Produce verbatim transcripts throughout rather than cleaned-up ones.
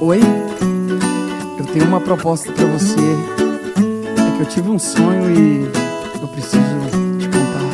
Oi, eu tenho uma proposta pra você. É que eu tive um sonho e eu preciso te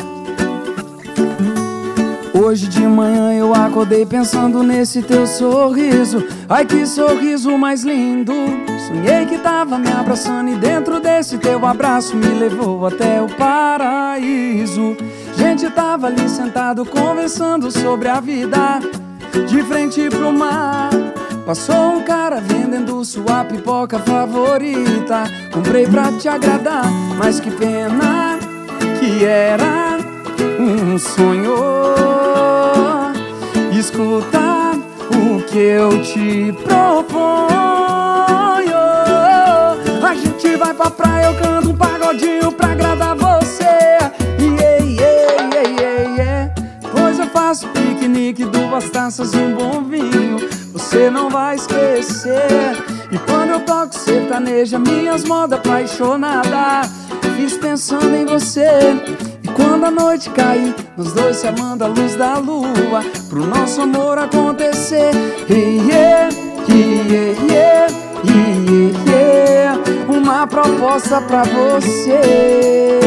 contar. Hoje de manhã eu acordei pensando nesse teu sorriso. Ai, que sorriso mais lindo. Sonhei que tava me abraçando e dentro desse teu abraço me levou até o paraíso. Gente, tava ali sentado conversando sobre a vida, de frente pro mar. Passou um cara vendendo sua pipoca favorita. Comprei pra te agradar, mas que pena que era um sonho. Escuta o que eu te proponho. A gente vai pra praia, eu canto um pagodinho pra agradar você. Yeah, yeah, yeah, yeah, yeah. Pois eu faço piquenique, duas taças e um bom vinho, você não vai esquecer. E quando eu toco sertaneja, minhas modas apaixonada, fiz pensando em você. E quando a noite cair, nós dois se amando à luz da lua, pro nosso amor acontecer. Yeah, yeah, yeah, yeah, yeah. Uma proposta pra você.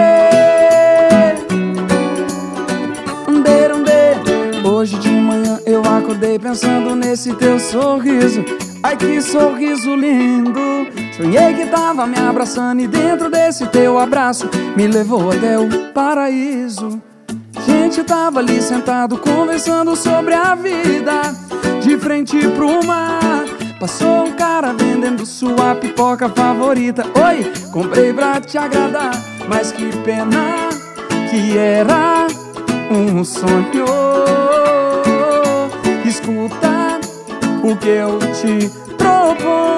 Hoje de manhã eu acordei pensando nesse teu sorriso. Ai, que sorriso lindo. Sonhei que tava me abraçando e dentro desse teu abraço me levou até o paraíso. Gente, tava ali sentado conversando sobre a vida, de frente pro mar. Passou um cara vendendo sua pipoca favorita. Oi, comprei pra te agradar, mas que pena que era um sonho. Escuta o que eu te proponho.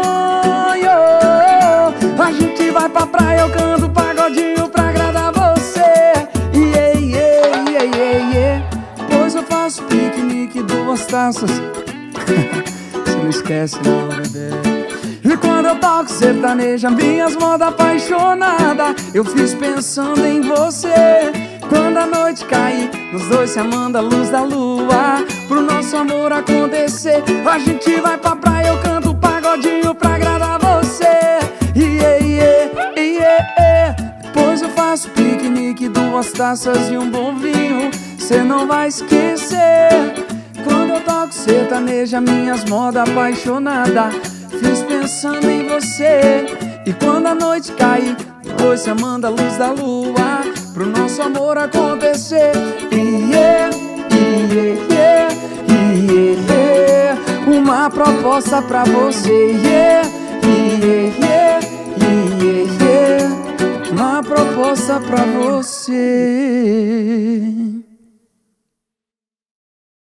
A gente vai pra praia, eu canto pagodinho pra agradar você. Yeah, yeah, yeah, yeah, yeah. Pois eu faço piquenique, duas taças. Você não esquece não, bebê. E quando eu toco sertaneja, minhas modas apaixonada, eu fiz pensando em você. Quando a noite cair, nós dois se amando à luz da lua, pro nosso amor acontecer. A gente vai pra praia, eu canto pagodinho pra agradar você. Yeah, yeah, yeah, yeah. Depois eu faço piquenique, duas taças e um bom vinho, cê não vai esquecer. Quando eu toco sertaneja, minhas modas apaixonada, fiz pensando em você. E quando a noite cair, depois se amando à luz da lua, pro nosso amor acontecer. Yeah, yeah, yeah, yeah, yeah. Uma proposta pra você. Yeah, yeah, yeah, yeah, yeah. Uma proposta pra você.